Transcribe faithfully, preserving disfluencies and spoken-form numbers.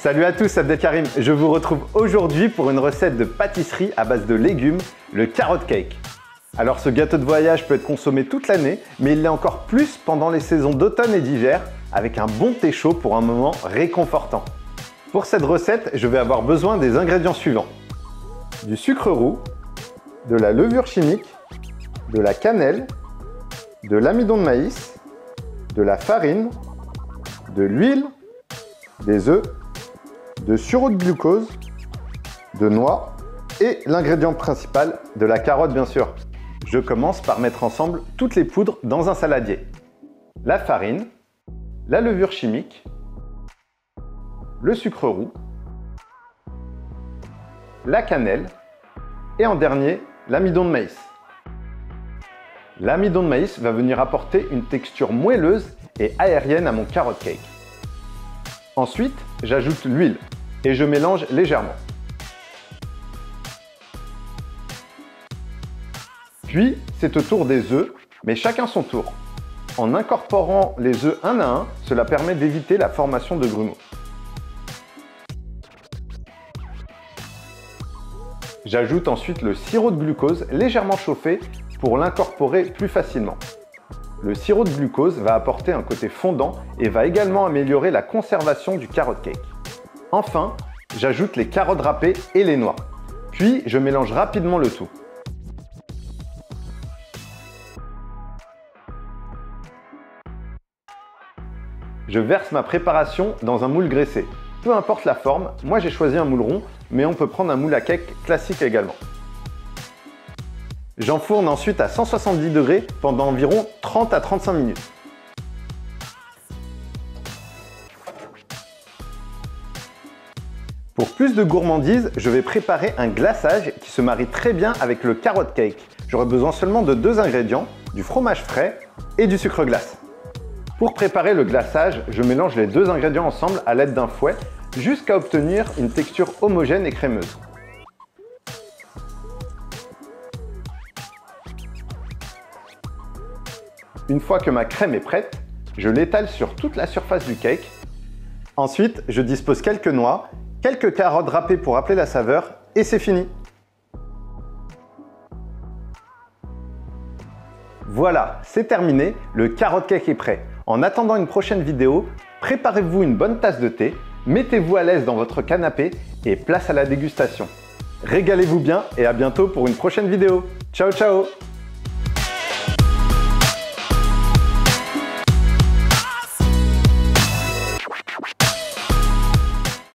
Salut à tous, c'est Abdelkarim. Je vous retrouve aujourd'hui pour une recette de pâtisserie à base de légumes, le carrot cake. Alors ce gâteau de voyage peut être consommé toute l'année, mais il l'est encore plus pendant les saisons d'automne et d'hiver, avec un bon thé chaud pour un moment réconfortant. Pour cette recette, je vais avoir besoin des ingrédients suivants. Du sucre roux, de la levure chimique, de la cannelle, de l'amidon de maïs, de la farine, de l'huile, des œufs, de sirop de glucose, de noix et l'ingrédient principal, de la carotte bien sûr. Je commence par mettre ensemble toutes les poudres dans un saladier. La farine, la levure chimique, le sucre roux, la cannelle et en dernier, l'amidon de maïs. L'amidon de maïs va venir apporter une texture moelleuse et aérienne à mon carrot cake. Ensuite, j'ajoute l'huile et je mélange légèrement. Puis, c'est au tour des œufs, mais chacun son tour. En incorporant les œufs un à un, cela permet d'éviter la formation de grumeaux. J'ajoute ensuite le sirop de glucose légèrement chauffé pour l'incorporer plus facilement. Le sirop de glucose va apporter un côté fondant et va également améliorer la conservation du carrot cake. Enfin, j'ajoute les carottes râpées et les noix. Puis, je mélange rapidement le tout. Je verse ma préparation dans un moule graissé. Peu importe la forme, moi j'ai choisi un moule rond, mais on peut prendre un moule à cake classique également. J'enfourne ensuite à cent soixante-dix degrés pendant environ trente à trente-cinq minutes. Pour plus de gourmandise, je vais préparer un glaçage qui se marie très bien avec le carrot cake. J'aurai besoin seulement de deux ingrédients, du fromage frais et du sucre glace. Pour préparer le glaçage, je mélange les deux ingrédients ensemble à l'aide d'un fouet jusqu'à obtenir une texture homogène et crémeuse. Une fois que ma crème est prête, je l'étale sur toute la surface du cake. Ensuite, je dispose quelques noix, quelques carottes râpées pour appeler la saveur et c'est fini. Voilà, c'est terminé, le carrot cake est prêt. En attendant une prochaine vidéo, préparez-vous une bonne tasse de thé, mettez-vous à l'aise dans votre canapé et place à la dégustation. Régalez-vous bien et à bientôt pour une prochaine vidéo. Ciao ciao!